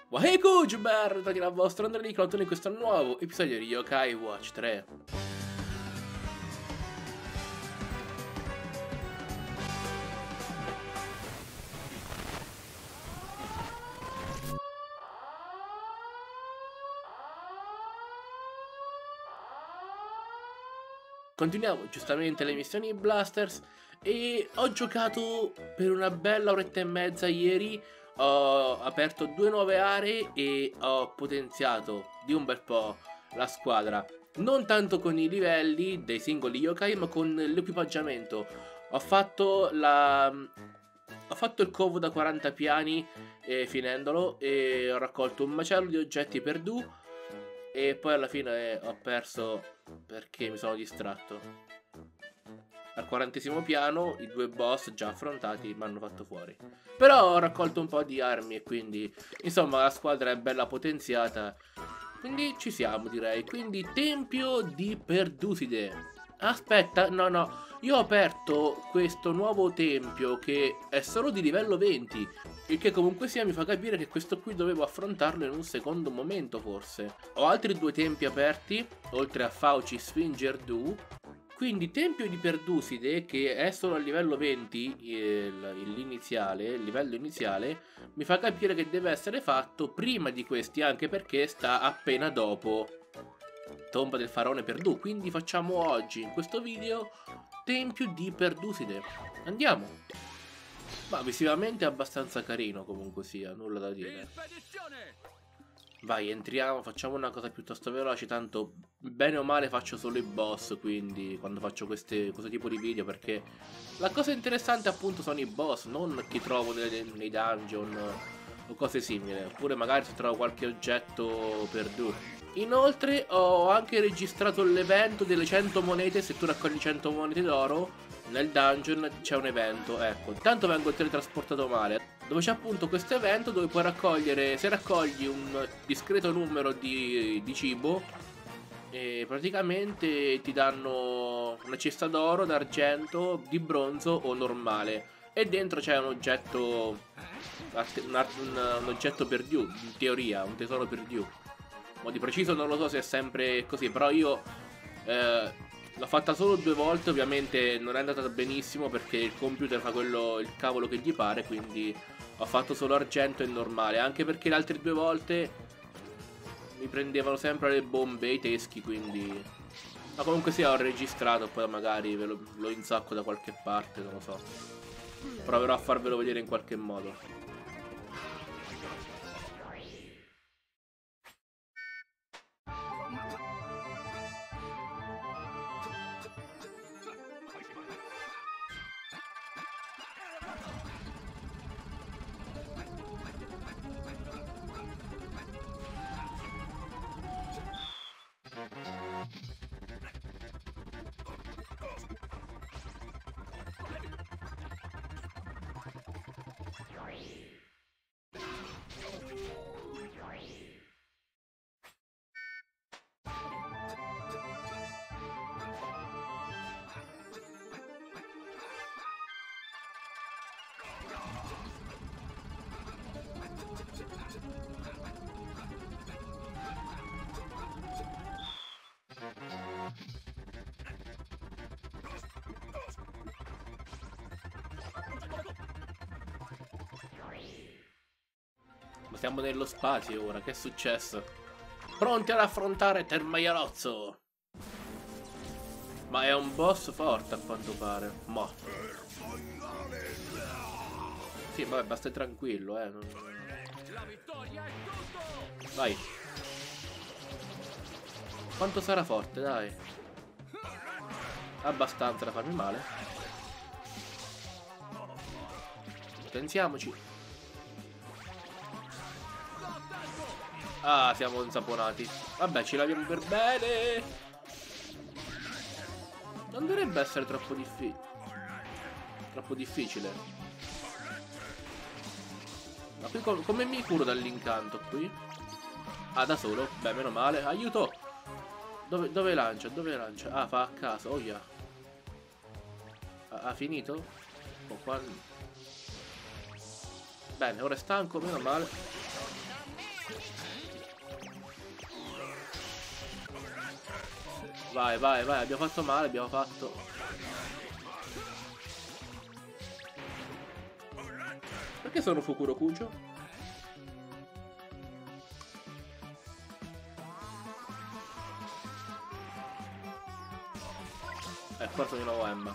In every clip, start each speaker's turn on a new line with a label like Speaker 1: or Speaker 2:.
Speaker 1: Wahey Kujuber, ritornati dal vostro Andrea di Clown in questo nuovo episodio di Yokai Watch 3. Continuiamo giustamente le missioni Blasters e ho giocato per una bella oretta e mezza ieri. Ho aperto 2 nuove aree e ho potenziato di un bel po' la squadra. Non tanto con i livelli dei singoli yokai, ma con l'equipaggiamento. Ho fatto il covo da 40 piani finendolo e ho raccolto un macello di oggetti per Du. E poi alla fine ho perso perché mi sono distratto. Al 40° piano i 2 boss già affrontati mi hanno fatto fuori. Però ho raccolto un po' di armi e quindi insomma la squadra è bella potenziata. Quindi ci siamo, direi. Quindi Tempio di Perduside. Aspetta, no, io ho aperto questo nuovo tempio che è solo di livello 20. Il che comunque sia mi fa capire che questo qui dovevo affrontarlo in un secondo momento forse. Ho altri 2 tempi aperti, oltre a Fauci, Sfinger, Du. Quindi Tempio di Perduside, che è solo a livello 20, il livello iniziale, mi fa capire che deve essere fatto prima di questi, anche perché sta appena dopo Tomba del Faraone per Du. Quindi facciamo oggi, in questo video, Tempio di Perduside. Andiamo! Ma visivamente è abbastanza carino comunque sia, nulla da dire. Vai, entriamo, facciamo una cosa piuttosto veloce, tanto bene o male faccio solo i boss, quindi quando faccio questo tipo di video, perché la cosa interessante appunto sono i boss, non chi trovo nei dungeon o cose simili, oppure magari se trovo qualche oggetto per Du. Inoltre ho anche registrato l'evento delle 100 monete, se tu raccogli 100 monete d'oro nel dungeon c'è un evento, ecco, intanto vengo teletrasportato male, dove c'è appunto questo evento dove puoi raccogliere, se raccogli un discreto numero di cibo, e praticamente ti danno una cesta d'oro, d'argento, di bronzo o normale, e dentro c'è un oggetto, un oggetto per Du, in teoria, un tesoro per Du. Ma di preciso non lo so se è sempre così, però io l'ho fatta solo 2 volte, ovviamente non è andata benissimo perché il computer fa il cavolo che gli pare, quindi ho fatto solo argento e normale, anche perché le altre 2 volte mi prendevano sempre le bombe e i teschi, quindi... Ma comunque sia, ho registrato, poi magari lo insacco da qualche parte, non lo so. Proverò a farvelo vedere in qualche modo. Ma siamo nello spazio ora, che è successo? Pronti ad affrontare Termaialozzo! Ma è un boss forte a quanto pare. Ma sì, vabbè, basta tranquillo, Vai. Quanto sarà forte, dai. Abbastanza da farmi male. Potenziamoci. Ah, siamo insaponati. Vabbè, ci laviamo per bene. Non dovrebbe essere troppo difficile. Ma qui come mi curo dall'incanto qui? Ah, da solo? Beh, meno male. Aiuto! Dove lancia? Dove lancia? Ah, fa a caso. Oh yeah. Ha finito? Oh, qua... Bene, ora è stanco, meno male. Vai, vai, vai, abbiamo fatto male, abbiamo fatto. Perché sono Fukurokucho? Qua sono di nuovo Emma.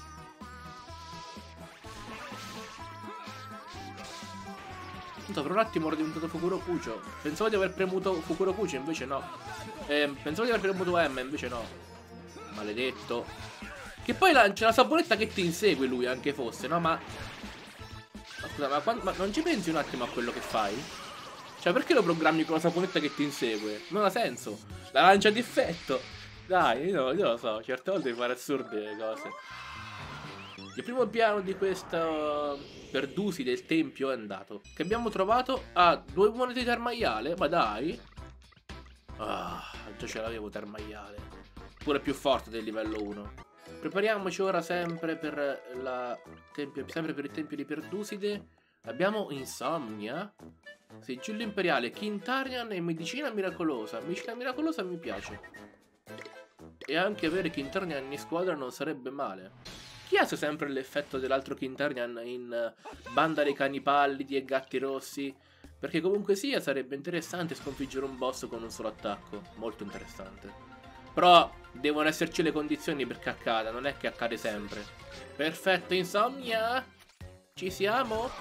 Speaker 1: Per un attimo ero diventato Fukurokucho. Pensavo di aver premuto Fukurokucho, invece no. Pensavo di aver premuto Emma, invece no. Maledetto. Che poi lancia la saponetta che ti insegue lui, anche fosse, no? Ma scusa, ma non ci pensi un attimo a quello che fai? Cioè, perché lo programmi con la saponetta che ti insegue? Non ha senso. La lancia di effetto. Dai, io lo so, certe volte mi fare assurde le cose. Il primo piano di questa perdusi del tempio è andato. Che abbiamo trovato? Ah, 2 monete di termaiale? Ma dai. Ah, già ce l'avevo termaiale. Pure più forte del livello 1. Prepariamoci ora sempre per sempre per il tempio di Perduside. Abbiamo Insomnia, Sigillo Imperiale, Quintarian e Medicina Miracolosa. Medicina Miracolosa mi piace. E anche avere Quintarian in squadra non sarebbe male. Chi ha sempre l'effetto dell'altro Quintarian in Banda dei Cani Pallidi e Gatti Rossi? Perché comunque sia sarebbe interessante sconfiggere un boss con un solo attacco. Molto interessante. Però devono esserci le condizioni perché accada, non è che accade sempre. Perfetto, Insomnia! Ci siamo?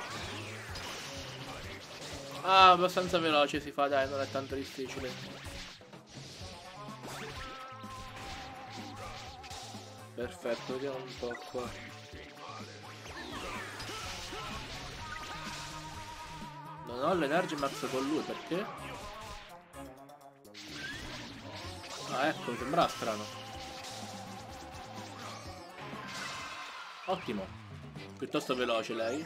Speaker 1: Ah, abbastanza veloce si fa, dai, non è tanto difficile. Perfetto, vediamo un po' qua. Non ho l'Energy Max con lui, perché? Ah, ecco, mi sembrava strano. Ottimo. Piuttosto veloce lei.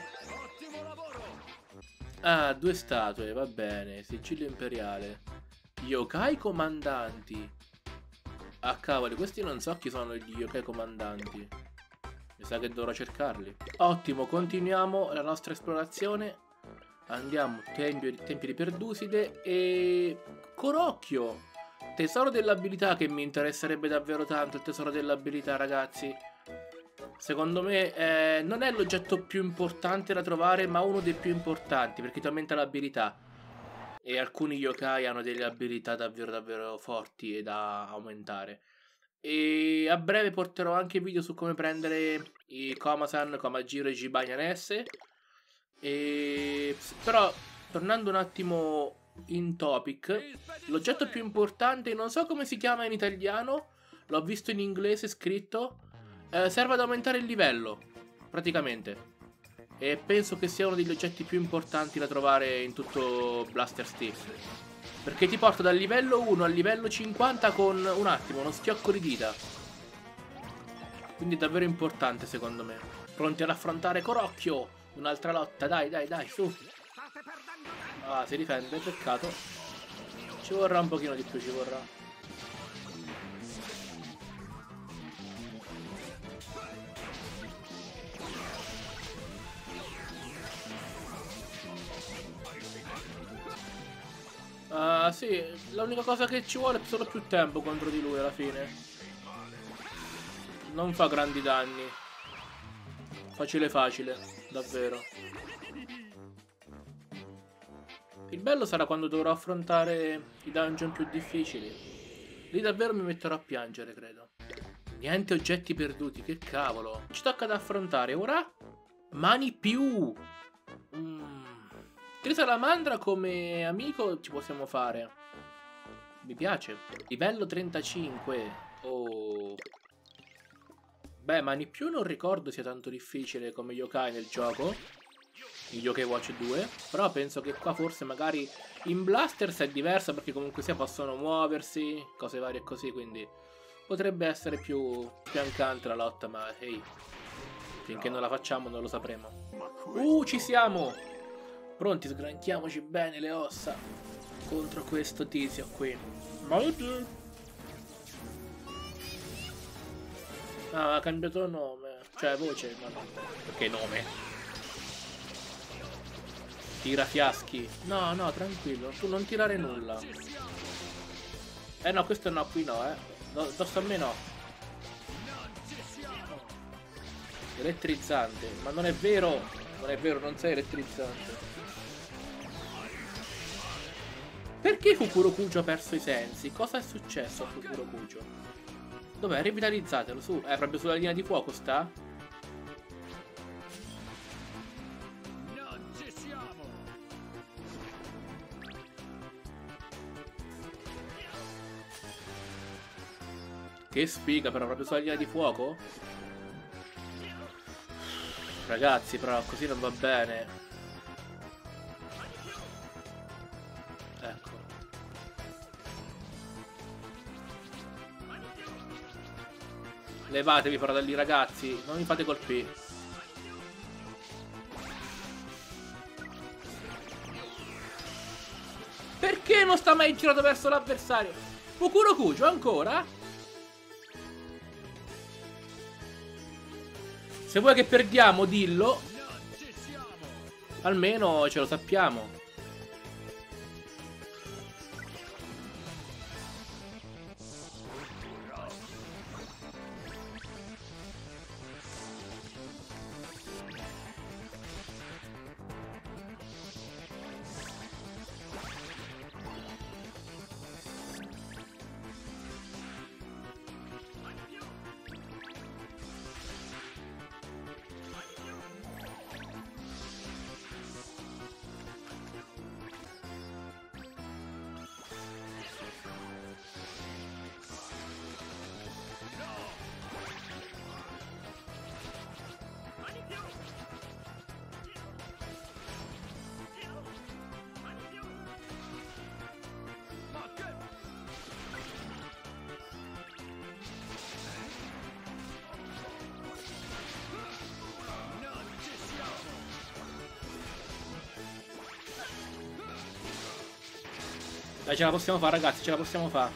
Speaker 1: Ah, 2 statue, va bene. Sigillo Imperiale. Yokai Comandanti. Ah, cavoli, questi non so chi sono gli yokai comandanti. Mi sa che dovrò cercarli. Ottimo, continuiamo la nostra esplorazione. Andiamo, tempio di Perduside e... Corocchio! Tesoro dell'abilità, che mi interesserebbe davvero tanto, il tesoro dell'abilità, ragazzi. Secondo me non è l'oggetto più importante da trovare, ma uno dei più importanti, perché ti aumenta l'abilità. E alcuni yokai hanno delle abilità davvero forti e da aumentare. E a breve porterò anche video su come prendere i Komasan, Komajiro e Jibanyan S. Però, tornando un attimo in topic, l'oggetto più importante, non so come si chiama in italiano, l'ho visto in inglese scritto, serve ad aumentare il livello, praticamente. E penso che sia uno degli oggetti più importanti da trovare in tutto Blaster Stick. Perché ti porta dal livello 1 al livello 50 con un attimo, uno schiocco di dita. Quindi è davvero importante secondo me. Pronti ad affrontare Corocchio? Un'altra lotta, dai, dai, dai, su. Ah, si difende, peccato. Ci vorrà un pochino di più, ci vorrà. Ah, sì, l'unica cosa che ci vuole è solo più tempo contro di lui alla fine. Non fa grandi danni. Facile facile, davvero. Il bello sarà quando dovrò affrontare i dungeon più difficili. Lì davvero mi metterò a piangere, credo. Niente oggetti perduti, che cavolo. Ci tocca da affrontare ora Mani più. Trisalamandra come amico ci possiamo fare. Mi piace. Livello 35. Oh. Beh, Mani più non ricordo sia tanto difficile come yokai nel gioco. In Yokai Watch 2. Però penso che qua forse magari in Blasters è diverso, perché comunque sia possono muoversi, cose varie e così, quindi potrebbe essere più fiancante la lotta, ma ehi, finché non la facciamo non lo sapremo. Ci siamo! Pronti, sgranchiamoci bene le ossa contro questo tizio qui. Ah, ha cambiato nome. Cioè voce, ma no. Perché nome? Tira fiaschi. No, tranquillo, tu non tirare nulla. No, questo no, qui no, No, addosso a me no. Elettrizzante. Ma non è vero. Non è vero, non sei elettrizzante. Perché Fukurokujo ha perso i sensi? Cosa è successo a Fukurokujo? Dov'è? Rivitalizzatelo, su. È proprio sulla linea di fuoco, sta?
Speaker 2: Non ci siamo.
Speaker 1: Che sfiga, però, proprio sulla linea di fuoco? Ragazzi, però, così non va bene. Ecco. Levatevi però da lì, ragazzi. Non mi fate colpire. Perché non sta mai girato verso l'avversario? Fukurokujo ancora? Se vuoi che perdiamo, dillo. Almeno ce lo sappiamo. Dai, ce la possiamo fare, ragazzi, ce la possiamo fare.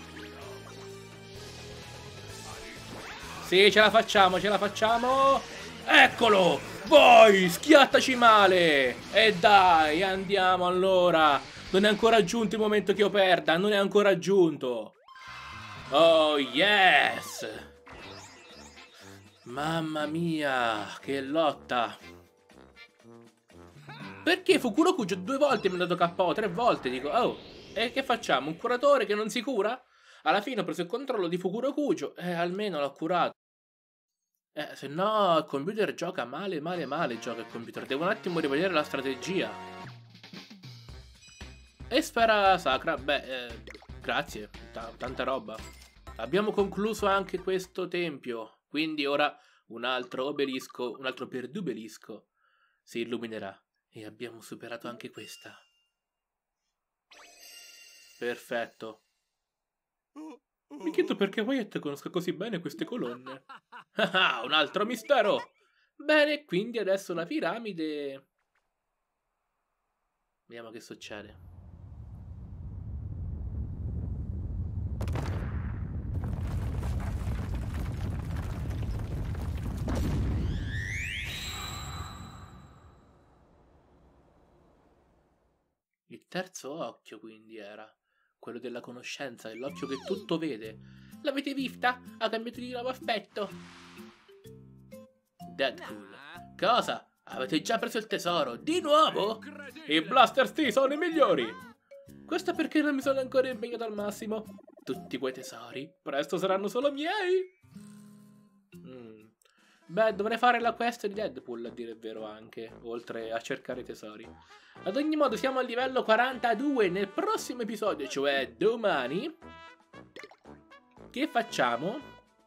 Speaker 1: Sì, ce la facciamo, ce la facciamo. Eccolo! Vai, schiattaci male! E dai, andiamo allora. Non è ancora giunto il momento che io perda, non è ancora giunto. Oh, yes! Mamma mia, che lotta. Perché Fukurokujo 2 volte mi ha dato KO, 3 volte, dico, oh. E che facciamo? Un curatore che non si cura? Alla fine ho preso il controllo di Fukurokujo e almeno l'ho curato. Se no il computer gioca male, male, male, gioca il computer. Devo un attimo rivedere la strategia. E sfera sacra, beh, grazie, tanta roba. Abbiamo concluso anche questo tempio, quindi ora un altro obelisco, un altro perdubelisco si illuminerà. E abbiamo superato anche questa. Perfetto. Mi chiedo perché Wyatt conosca così bene queste colonne. Ah, un altro mistero! Bene, quindi adesso la piramide... Vediamo che succede. Il terzo occhio, quindi, era quello della conoscenza, l'occhio che tutto vede. L'avete vista? Ha cambiato di nuovo aspetto. Deadpool. Cosa? Avete già preso il tesoro? Di nuovo? I Blaster T sono i migliori! Questo perché non mi sono ancora impegnato al massimo. Tutti quei tesori presto saranno solo miei. Beh, dovrei fare la quest di Deadpool, a dire il vero, anche, oltre a cercare i tesori. Ad ogni modo siamo al livello 42 nel prossimo episodio, cioè domani. Che facciamo?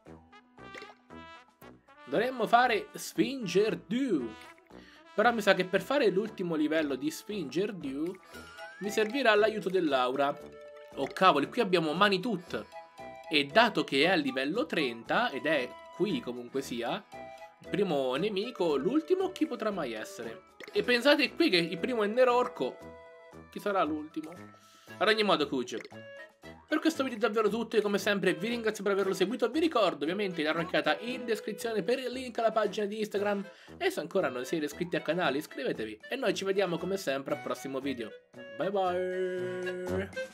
Speaker 1: Dovremmo fare Sphinger Dew. Però mi sa che per fare l'ultimo livello di Sphinger Dew mi servirà l'aiuto dell'aura. Oh cavoli, qui abbiamo Manitut. E dato che è al livello 30, ed è qui comunque sia, il primo nemico, l'ultimo chi potrà mai essere? E pensate qui che il primo è Nerorco. Chi sarà l'ultimo? Ad ogni modo, Kuj, per questo video è davvero tutto e come sempre vi ringrazio per averlo seguito. Vi ricordo ovviamente la rankata in descrizione per il link alla pagina di Instagram. E se ancora non siete iscritti al canale iscrivetevi. E noi ci vediamo come sempre al prossimo video. Bye bye!